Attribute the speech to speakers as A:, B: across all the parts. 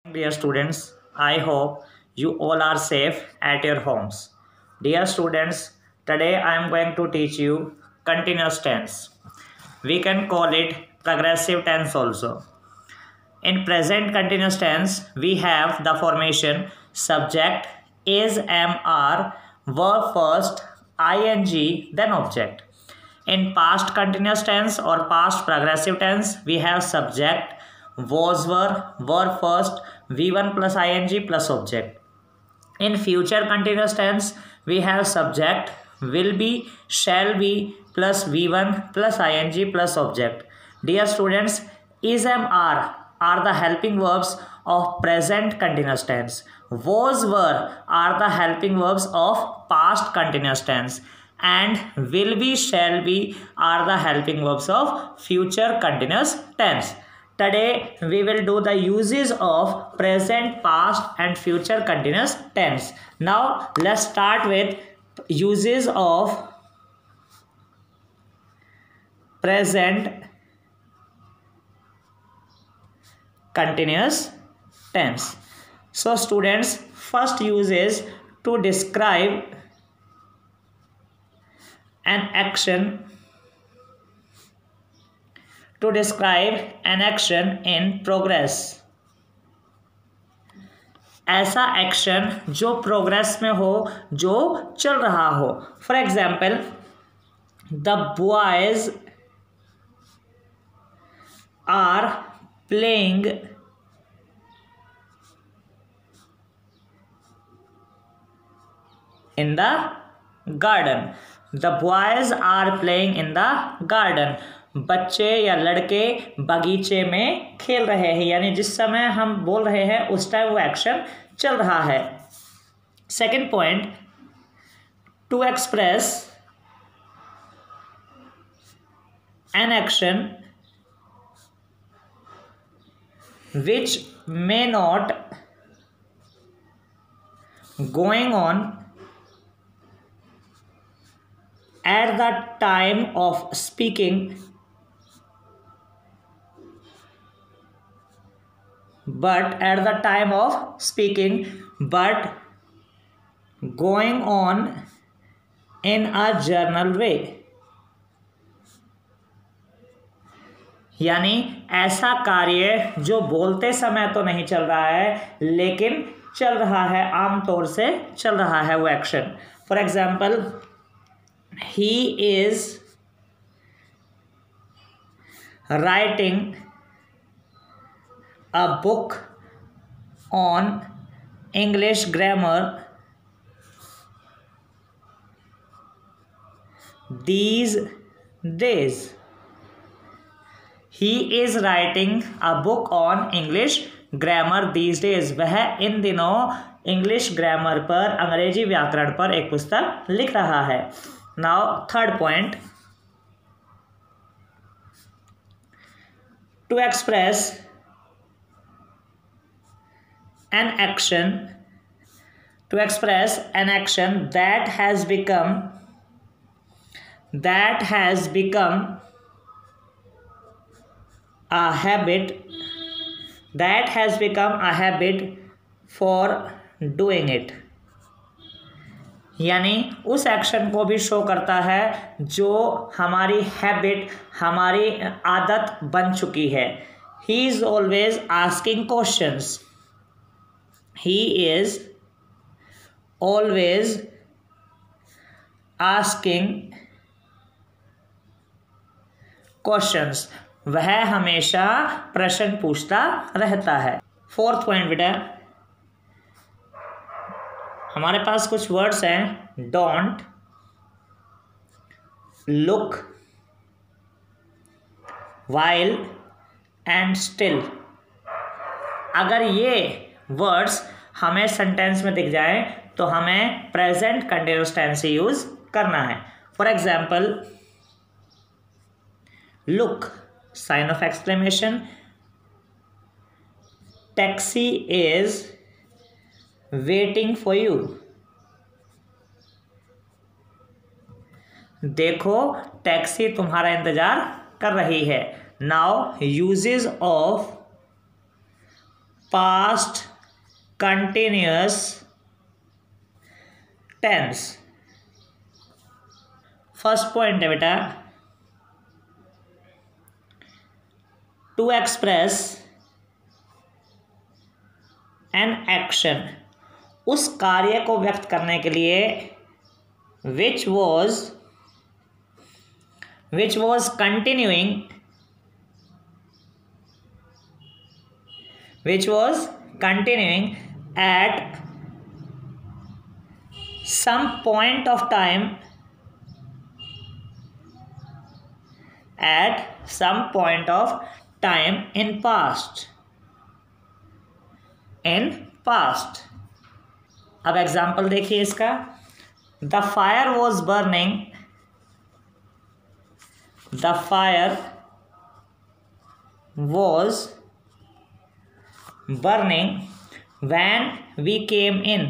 A: Dear students, I hope you all are safe at your homes. Dear students, today I am going to teach you continuous tense. We can call it progressive tense also. In present continuous tense, we have the formation subject is, am, are, verb first, ing, then object. In past continuous tense or past progressive tense, we have subject, was, were, verb first, v1 plus ing plus object. In future continuous tense, we have subject, will be, shall be plus v1 plus ing plus object. Dear students, is, am, are the helping verbs of present continuous tense. Was, were are the helping verbs of past continuous tense. And will be, shall be are the helping verbs of future continuous tense. Today we will do the uses of present, past and future continuous tense. Now let's start with uses of present continuous tense. So students, first use is to describe an action in progress. ऐसा action जो progress में हो, जो चल रहा हो. For example, the boys are playing in the garden. The boys are playing in the garden. बच्चे या लड़के बगीचे में खेल रहे हैं, यानी जिस समय हम बोल रहे हैं उस टाइम वो एक्शन चल रहा है. Second point, to express an action which may not going on at the time of speaking, but going on in a general way. यानी ऐसा कार्य जो बोलते समय तो नहीं चल रहा है लेकिन चल रहा है, आमतौर से चल रहा है वो action. For example, he is writing a book on English grammar these days. He is writing a book on English grammar these days. वह इन दिनों इंग्लिश ग्रामर पर, अंग्रेजी व्याकरण पर एक पुस्तक लिख रहा है. Now third point, to express an action that has become a habit for doing it. यानी उस एक्शन को भी शो करता है जो हमारी हैबिट, हमारी आदत बन चुकी है. He is always asking questions. He is always asking questions. वह हमेशा प्रश्न पूछता रहता है. फोर्थ पॉइंट बेटा, हमारे पास कुछ वर्ड्स हैं. Don't, look, while and still. अगर ये वर्ड्स हमें सेंटेंस में दिख जाएं तो हमें प्रेजेंट कंटिन्यूअस टेंस से यूज करना है. For example, look, sign of exclamation. Taxi is waiting for you. देखो, टैक्सी तुम्हारा इंतजार कर रही है. Now uses of past continuous tense. First point है बेटा, टू एक्सप्रेस एन एक्शन, उस कार्य को व्यक्त करने के लिए which was continuing at some point of time in past। अब एग्जाम्पल देखिए इसका, The fire was burning when we came in।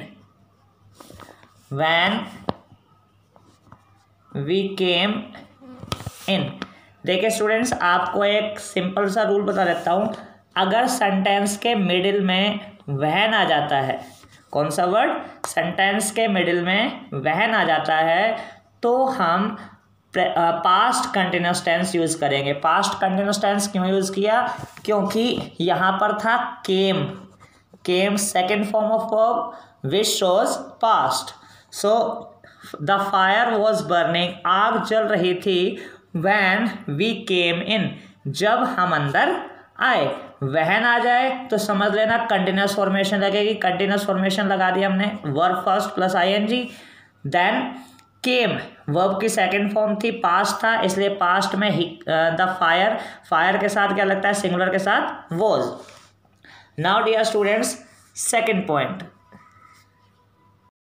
A: देखिए स्टूडेंट्स, आपको एक सिंपल सा रूल बता देता हूँ। अगर सेंटेंस के मिडिल में वहन आ जाता है, कौन सा वर्ड, सेंटेंस के मिडिल में वहन आ जाता है, तो हम पास्ट कंटिन्यूअस टेंस यूज करेंगे। पास्ट कंटिन्यूअस टेंस क्यों यूज किया, क्योंकि यहाँ पर था came second form of verb which shows past. So the fire was burning, आग जल रही थी, व्हेन वी केम इन, जब हम अंदर आए। वहन आ जाए तो समझ लेना कंटिन्यूअस फॉर्मेशन लगेगी। कंटिन्यूअस फॉर्मेशन लगा दिया हमने, verb first plus ING. Then came verb की सेकंड फॉर्म थी, पास्ट था, इसलिए पास्ट में द फायर के साथ क्या लगता है, सिंगुलर के साथ was. Now dear students, second point,